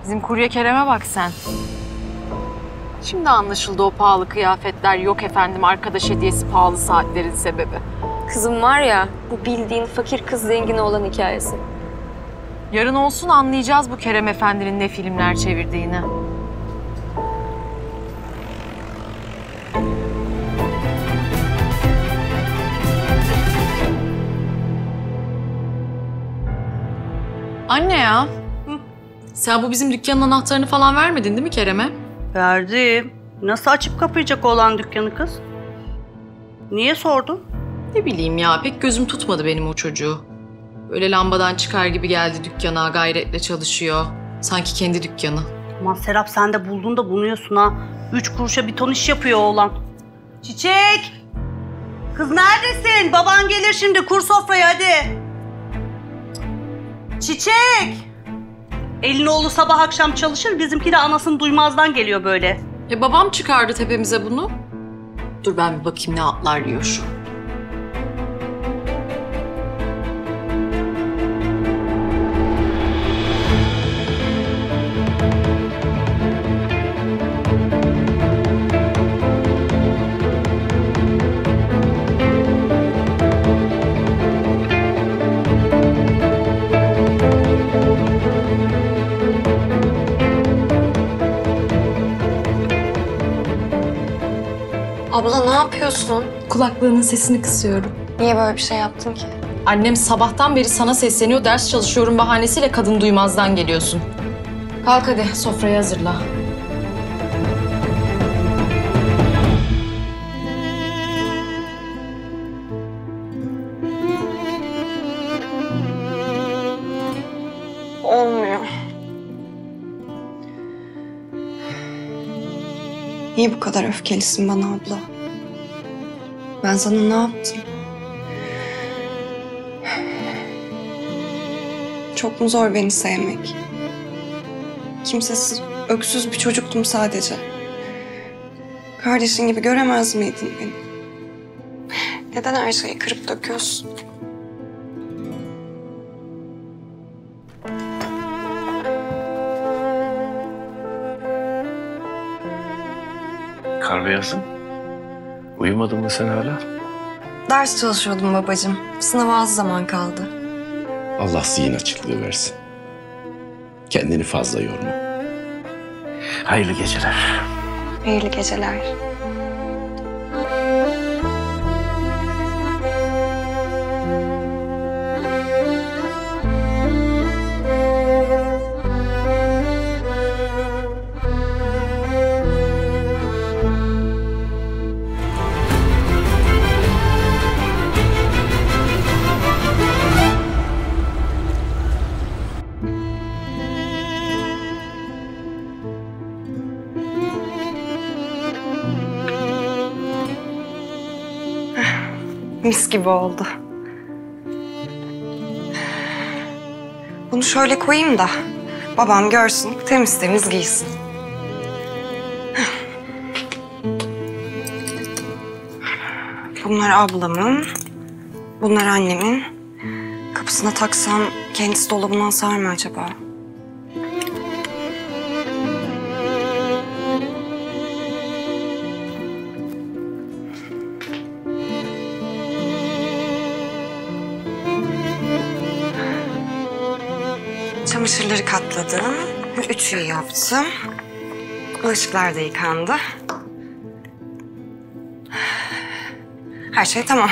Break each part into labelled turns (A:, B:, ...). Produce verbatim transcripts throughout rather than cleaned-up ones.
A: Bizim kurye Kerem'e bak sen. Şimdi anlaşıldı o pahalı kıyafetler, yok efendim arkadaş hediyesi pahalı saatlerin sebebi.
B: Kızım var ya, bu bildiğin fakir kız zengini olan hikayesi.
A: Yarın olsun anlayacağız bu Kerem efendinin ne filmler çevirdiğini. Anne ya, Hı? Sen bu bizim dükkanın anahtarını falan vermedin değil mi Kerem'e?
C: Verdim. Nasıl açıp kapayacak olan dükkanı kız? Niye sordun?
A: Ne bileyim ya, pek gözüm tutmadı benim o çocuğu. Böyle lambadan çıkar gibi geldi dükkana, gayretle çalışıyor. Sanki kendi dükkanı.
C: Aman Serap sen de buldun da bunuyorsun ha. Üç kuruşa bir ton iş yapıyor oğlan. Çiçek! Kız neredesin? Baban gelir şimdi, kur sofrayı hadi. Çiçek! Elin oğlu sabah akşam çalışır, bizimki de anasını duymazdan geliyor böyle.
A: E babam çıkardı tepemize bunu. Dur ben bir bakayım ne atlar yiyor şu.
B: Abla ne yapıyorsun?
A: Kulaklığının sesini kısıyorum.
B: Niye böyle bir şey yaptın ki?
A: Annem sabahtan beri sana sesleniyor, ders çalışıyorum bahanesiyle kadın duymazdan geliyorsun. Kalk hadi, sofrayı hazırla.
B: Olmuyor. Niye bu kadar öfkelisin bana abla? Ben sana ne yaptım? Çok mu zor beni sevmek? Kimsesiz, öksüz bir çocuktum sadece. Kardeşin gibi göremez miydin beni? Neden her şeyi kırıp döküyorsun?
D: Kar beyazım. Uyumadın mı sen hala?
B: Ders çalışıyordum babacığım. Sınava az zaman kaldı.
D: Allah zihin açıklığı versin. Kendini fazla yorma. Hayırlı geceler.
B: Hayırlı geceler. Mis gibi oldu. Bunu şöyle koyayım da babam görsün, temiz temiz giysin. Bunlar ablamın, bunlar annemin. Kapısına taksam kendisi dolabından sar mı acaba? Çamaşırları katladım. Ütüyü yaptım. Bulaşıklar da yıkandı. Her şey tamam.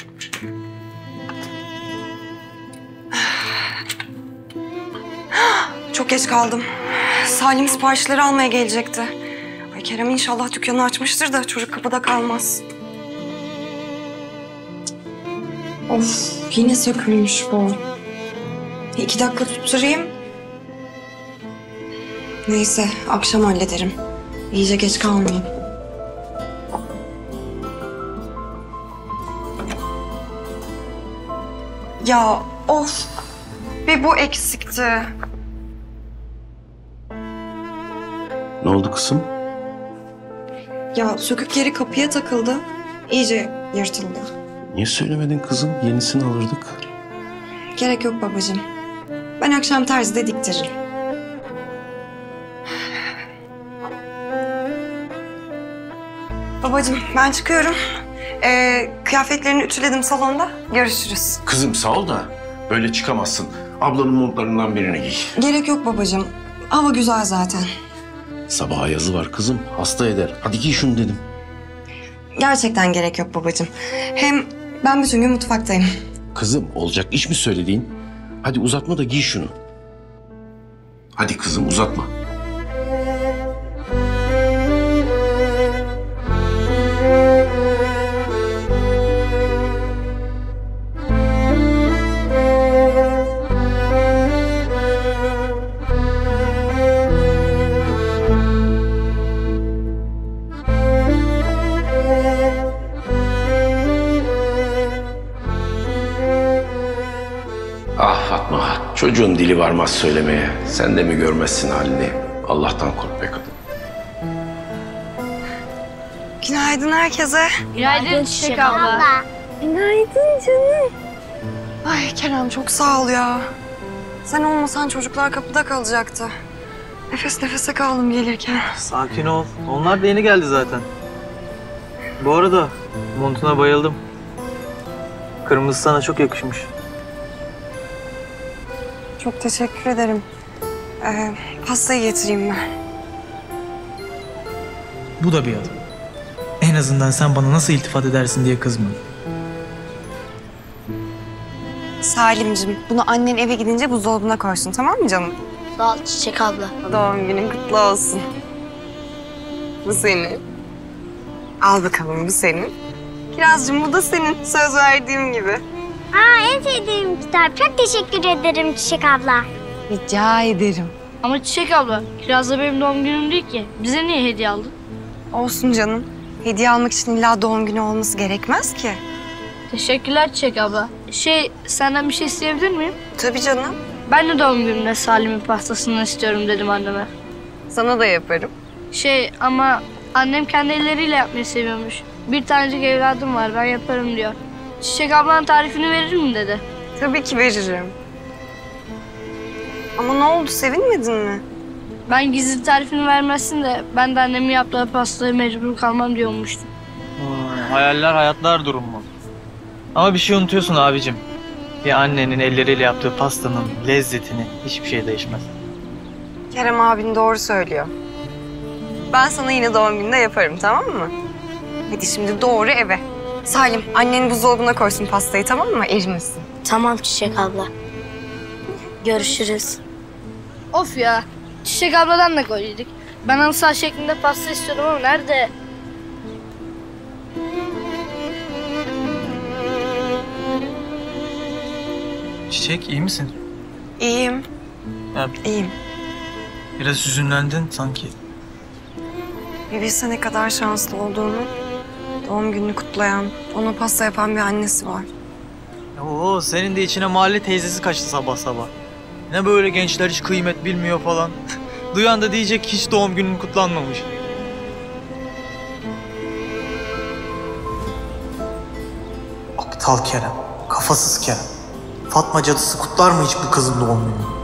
B: Çok geç kaldım. Salim siparişleri almaya gelecekti. Ay Kerem inşallah dükkanı açmıştır da çocuk kapıda kalmaz. Of yine sökülmüş bu. İki dakika tutturayım. Neyse, akşam hallederim. İyice geç kalmayayım. Ya of, bir bu eksikti.
D: Ne oldu kızım?
B: Ya sökük yeri kapıya takıldı. İyice yırtıldı.
D: Niye söylemedin kızım? Yenisini alırdık.
B: Gerek yok babacığım. Ben akşam terzide diktiririm. Babacığım ben çıkıyorum. Ee, kıyafetlerini ütüledim salonda. Görüşürüz.
D: Kızım sağ ol da böyle çıkamazsın. Ablanın montlarından birini giy.
B: Gerek yok babacığım. Hava güzel zaten.
D: Sabaha yazı var kızım. Hasta eder. Hadi giy şunu dedim.
B: Gerçekten gerek yok babacığım. Hem ben bütün gün mutfaktayım.
D: Kızım olacak iş mi söylediğin? Hadi uzatma da giy şunu. Hadi kızım uzatma. Ah Fatma, çocuğun dili varmaz söylemeye. Sen de mi görmezsin halini? Allah'tan kork be kadın.
B: Günaydın herkese.
E: Günaydın Çiçek abla.
B: Günaydın canım. Ay Kerem çok sağ ol ya. Sen olmasan çocuklar kapıda kalacaktı. Nefes nefese kaldım gelirken.
F: Sakin ol. Onlar da yeni geldi zaten. Bu arada montuna bayıldım. Kırmızı sana çok yakışmış.
B: Çok teşekkür ederim. Ee, pastayı getireyim ben.
G: Bu da bir adım. En azından sen bana nasıl iltifat edersin diye kızma.
B: Salimcim, bunu annen eve gidince buzdolabına koysun, tamam mı canım?
E: Sağ ol Çiçek abla.
B: Doğum günün kutlu olsun. Bu senin. Al bakalım bu senin. Kirazcığım bu da senin. Söz verdiğim gibi.
H: Aa, en sevdiğim kitap. Çok teşekkür ederim Çiçek abla.
B: Rica ederim.
E: Ama Çiçek abla, Kiraz da benim doğum günüm değil ki. Bize niye hediye aldın?
B: Olsun canım. Hediye almak için illa doğum günü olması gerekmez ki.
E: Teşekkürler Çiçek abla. Şey, senden bir şey isteyebilir miyim?
B: Tabii canım.
E: Ben de doğum günümde Salim'in pastasını istiyorum dedim anneme.
B: Sana da yaparım.
E: Şey ama annem kendi elleriyle yapmayı seviyormuş. Bir tanecik evladım var, ben yaparım diyor. Çiçek ablanın tarifini verir mi dedi.
B: Tabii ki veririm. Ama ne oldu, sevinmedin mi?
E: Ben gizli tarifini vermezsin de ben de annemin yaptığı pastaya mecbur kalmam diyormuştum.
F: Hmm, hayaller hayatlar durumu. Ama bir şey unutuyorsun abicim. Bir annenin elleriyle yaptığı pastanın lezzetini hiçbir şey değişmez.
B: Kerem abin doğru söylüyor. Ben sana yine doğum gününde yaparım, tamam mı? Hadi şimdi doğru eve. Salim, annen buzdolabına koysun pastayı, tamam mı? Erimesin.
E: Tamam Çiçek abla. Görüşürüz. Of ya. Çiçek abladan da gol yedik. Ben halı saha şeklinde pasta istiyorum ama nerede?
G: Çiçek iyi misin?
B: İyiyim,
G: Ya,
B: iyiyim.
G: biraz hüzünlendin sanki.
B: Bir bilse ne kadar şanslı olduğunu. Doğum gününü kutlayan, ona pasta yapan bir annesi var.
F: Oo, senin de içine mahalle teyzesi kaçtı sabah sabah. Ne böyle gençler hiç kıymet bilmiyor falan. Duyan da diyecek hiç doğum günün kutlanmamış.
G: Aptal Kerem, kafasız Kerem. Fatma cadısı kutlar mı hiç bu kızın doğum gününü?